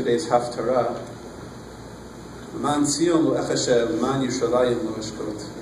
today's Haftarah, Man Tzion lo echashe, Man Yushalayim lo eshkot.